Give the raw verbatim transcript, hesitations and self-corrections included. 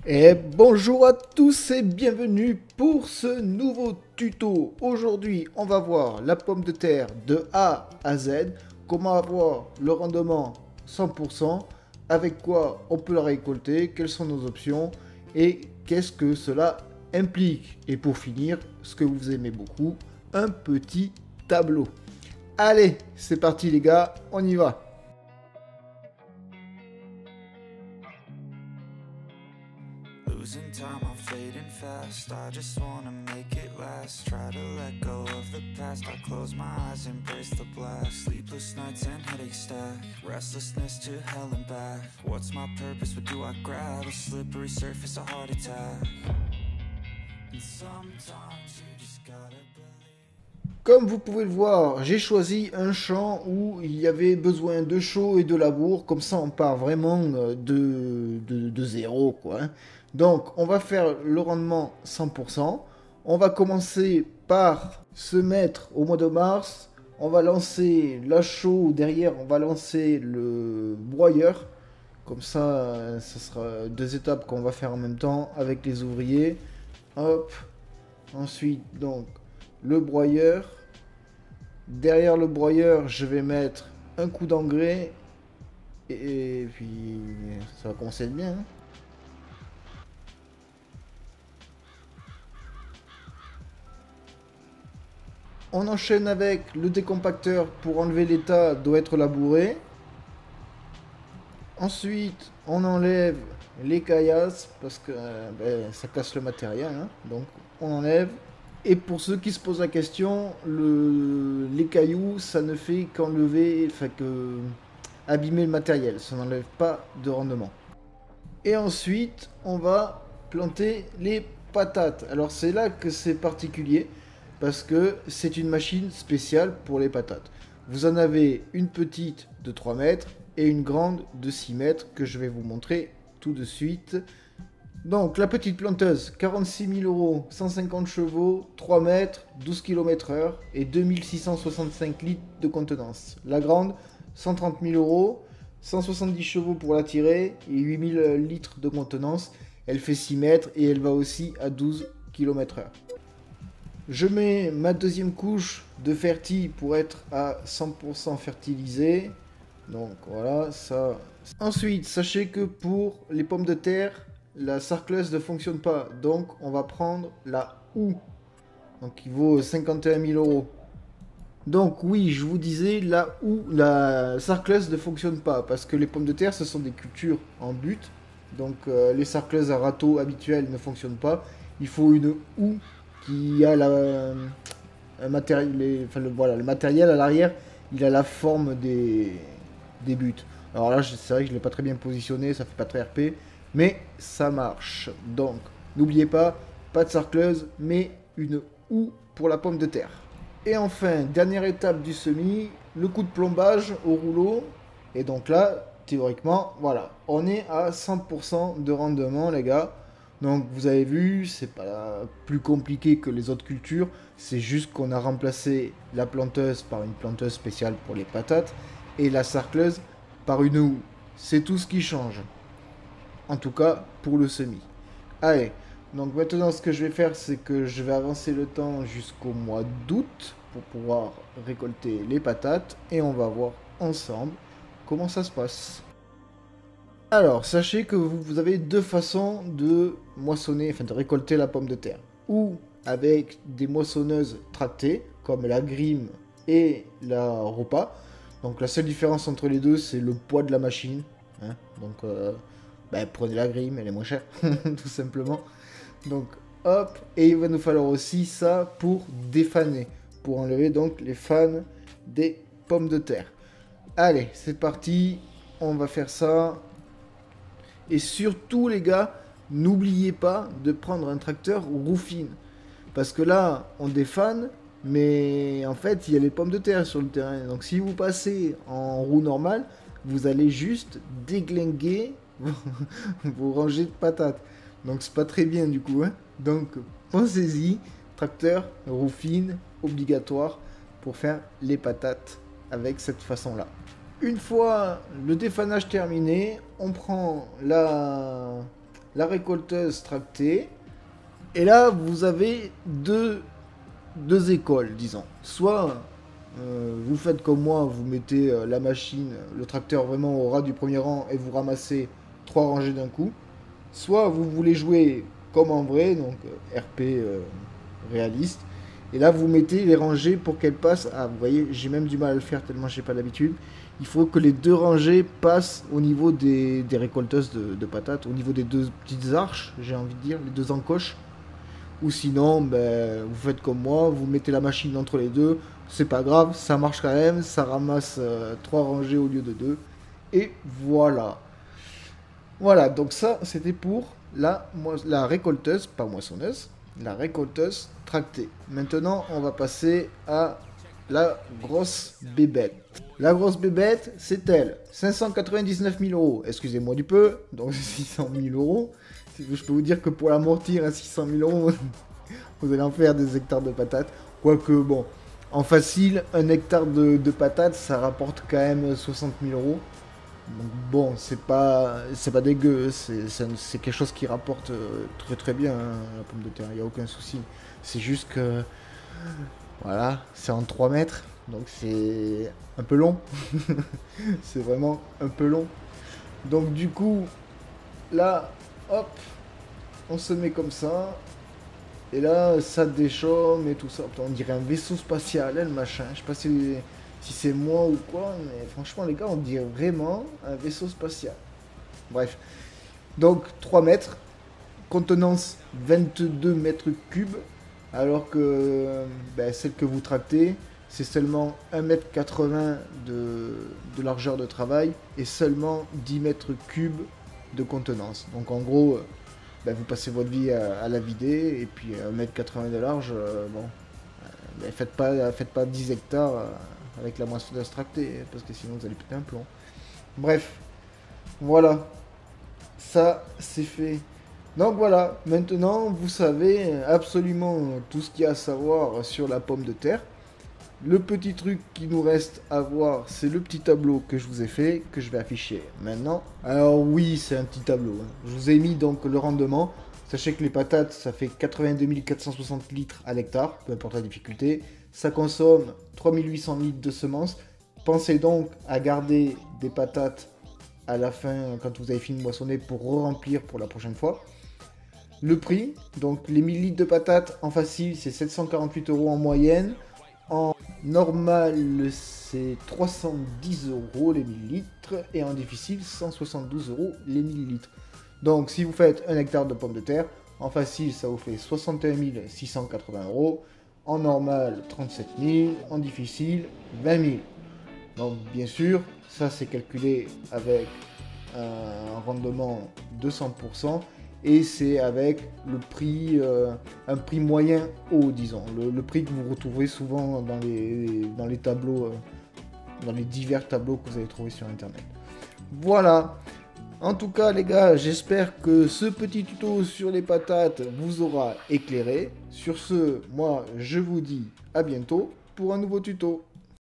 Et bonjour à tous et bienvenue pour ce nouveau tuto. Aujourd'hui, on va voir la pomme de terre de A à Z, comment avoir le rendement cent pour cent, avec quoi on peut la récolter, quelles sont nos options et qu'est-ce que cela implique. Et pour finir, ce que vous aimez beaucoup, un petit tableau. Allez, c'est parti les gars, on y va. Losing time, I'm fading fast. I just wanna make it last. Try to let go of the past. I close my eyes, embrace the blast. Sleepless nights and headaches stack. Restlessness to hell and back. What's my purpose? What do I grab? A slippery surface, a heart attack. And sometimes you just gotta believe. Comme vous pouvez le voir, j'ai choisi un champ où il y avait besoin de chaux et de labour. Comme ça, on part vraiment de, de, de zéro, quoi. Donc, on va faire le rendement cent pour cent. On va commencer par se mettre au mois de mars. On va lancer la chaux. Derrière, on va lancer le broyeur. Comme ça, ce sera deux étapes qu'on va faire en même temps avec les ouvriers. Hop. Ensuite, donc, le broyeur. Derrière le broyeur, je vais mettre un coup d'engrais. Et, et puis, ça va commencer à être bien. Hein. On enchaîne avec le décompacteur pour enlever l'état, doit être labouré. Ensuite, on enlève les caillasses parce que euh, ben, ça casse le matériel. Hein. Donc, on enlève. Et pour ceux qui se posent la question, le... les cailloux, ça ne fait qu'enlever, enfin que abîmer le matériel. Ça n'enlève pas de rendement. Et ensuite, on va planter les patates. Alors, c'est là que c'est particulier. Parce que c'est une machine spéciale pour les patates. Vous en avez une petite de trois mètres et une grande de six mètres que je vais vous montrer tout de suite. Donc la petite planteuse, quarante-six mille euros, cent cinquante chevaux, trois mètres, douze kilomètres heure et deux mille six cent soixante-cinq litres de contenance. La grande, cent trente mille euros, cent soixante-dix chevaux pour la tirer et huit mille litres de contenance. Elle fait six mètres et elle va aussi à douze kilomètres heure. Je mets ma deuxième couche de fertile pour être à cent pour cent fertilisé. Donc voilà, ça. Ensuite, sachez que pour les pommes de terre, la sarcleuse ne fonctionne pas. Donc on va prendre la houe. Donc qui vaut cinquante et un mille euros. Donc oui, je vous disais, la houe, la sarcleuse ne fonctionne pas. Parce que les pommes de terre, ce sont des cultures en but. Donc euh, les sarcleuses à râteau habituelles ne fonctionnent pas. Il faut une houe qui a la, un matériel, les, enfin le, voilà, le matériel à l'arrière, il a la forme des, des buts. Alors là, c'est vrai que je ne l'ai pas très bien positionné, ça fait pas très R P, mais ça marche. Donc, n'oubliez pas, pas de sarcleuse, mais une houe pour la pomme de terre. Et enfin, dernière étape du semis, le coup de plombage au rouleau. Et donc là, théoriquement, voilà, on est à cent pour cent de rendement, les gars. Donc vous avez vu, c'est pas plus compliqué que les autres cultures, c'est juste qu'on a remplacé la planteuse par une planteuse spéciale pour les patates et la sarcleuse par une houe. C'est tout ce qui change. En tout cas pour le semis. Allez, donc maintenant ce que je vais faire, c'est que je vais avancer le temps jusqu'au mois d'août pour pouvoir récolter les patates et on va voir ensemble comment ça se passe. Alors, sachez que vous, vous avez deux façons de moissonner, enfin de récolter la pomme de terre. Ou avec des moissonneuses tractées, comme la Grimm et la Ropa. Donc la seule différence entre les deux, c'est le poids de la machine. Hein. Donc, euh, ben, prenez la Grimm, elle est moins chère, tout simplement. Donc, hop, et il va nous falloir aussi ça pour défaner, pour enlever donc les fans des pommes de terre. Allez, c'est parti, on va faire ça. Et surtout les gars, n'oubliez pas de prendre un tracteur roue fine. Parce que là, on défane, mais en fait, il y a les pommes de terre sur le terrain. Donc si vous passez en roue normale, vous allez juste déglinguer vos rangées de patates. Donc c'est pas très bien du coup. Hein. Donc pensez-y, tracteur roue fine, obligatoire pour faire les patates avec cette façon-là. Une fois le défanage terminé, on prend la, la récolteuse tractée. Et là, vous avez deux, deux écoles, disons. Soit euh, vous faites comme moi, vous mettez euh, la machine, le tracteur vraiment au ras du premier rang et vous ramassez trois rangées d'un coup. Soit vous voulez jouer comme en vrai, donc euh, R P euh, réaliste. Et là, vous mettez les rangées pour qu'elles passent. Ah, vous voyez, j'ai même du mal à le faire tellement je n'ai pas l'habitude. Il faut que les deux rangées passent au niveau des, des récolteuses de, de patates, au niveau des deux petites arches, j'ai envie de dire, les deux encoches. Ou sinon, ben, vous faites comme moi, vous mettez la machine entre les deux. C'est pas grave, ça marche quand même. Ça ramasse euh, trois rangées au lieu de deux. Et voilà. Voilà, donc ça, c'était pour la, la récolteuse, pas moissonneuse, la récolteuse tractée. Maintenant, on va passer à la grosse bébête. La grosse bébête, c'est elle. cinq cent quatre-vingt-dix-neuf mille euros. Excusez-moi du peu, donc six cent mille euros. Je peux vous dire que pour l'amortir à six cent mille euros, vous allez en faire des hectares de patates. Quoique, bon, en facile, un hectare de, de patates, ça rapporte quand même soixante mille euros. Donc bon, c'est pas, c'est pas dégueu, c'est, c'est, c'est quelque chose qui rapporte très très bien, hein, la pomme de terre, il n'y a aucun souci. C'est juste que, voilà, c'est en trois mètres, donc c'est un peu long. C'est vraiment un peu long. Donc du coup, là, hop, on se met comme ça. Et là, ça déchaume et tout ça. On dirait un vaisseau spatial, hein, le machin. Je sais pas si, si c'est moi ou quoi, mais franchement, les gars, on dirait vraiment un vaisseau spatial. Bref. Donc, trois mètres. Contenance vingt-deux mètres cubes. Alors que ben, celle que vous tractez, c'est seulement un mètre quatre-vingts de, de largeur de travail et seulement dix mètres cubes de contenance. Donc, en gros... Ben, vous passez votre vie à, à la vider, et puis un mètre quatre-vingts de large, euh, bon, ben, faites pas, faites pas dix hectares euh, avec la moissonneuse tractée, parce que sinon vous allez péter un plomb. Bref, voilà, ça c'est fait. Donc voilà, maintenant vous savez absolument tout ce qu'il y a à savoir sur la pomme de terre. Le petit truc qui nous reste à voir, c'est le petit tableau que je vous ai fait, que je vais afficher maintenant. Alors oui, c'est un petit tableau. Hein. Je vous ai mis donc le rendement. Sachez que les patates, ça fait quatre-vingt-deux mille quatre cent soixante litres à l'hectare, peu importe la difficulté. Ça consomme trois mille huit cents litres de semences. Pensez donc à garder des patates à la fin, quand vous avez fini de moissonner, pour re-remplir pour la prochaine fois. Le prix, donc les mille litres de patates en facile, c'est sept cent quarante-huit euros en moyenne. En normal, c'est trois cent dix euros les millilitres et en difficile, cent soixante-douze euros les millilitres. Donc, si vous faites un hectare de pommes de terre, en facile, ça vous fait soixante et un mille six cent quatre-vingts euros. En normal, trente-sept mille. En difficile, vingt mille. Donc, bien sûr, ça c'est calculé avec un rendement de cent pour cent. Et c'est avec le prix, euh, un prix moyen haut, disons. Le, le prix que vous retrouvez souvent dans les, dans les tableaux, euh, dans les divers tableaux que vous allez trouver sur Internet. Voilà. En tout cas, les gars, j'espère que ce petit tuto sur les patates vous aura éclairé. Sur ce, moi, je vous dis à bientôt pour un nouveau tuto.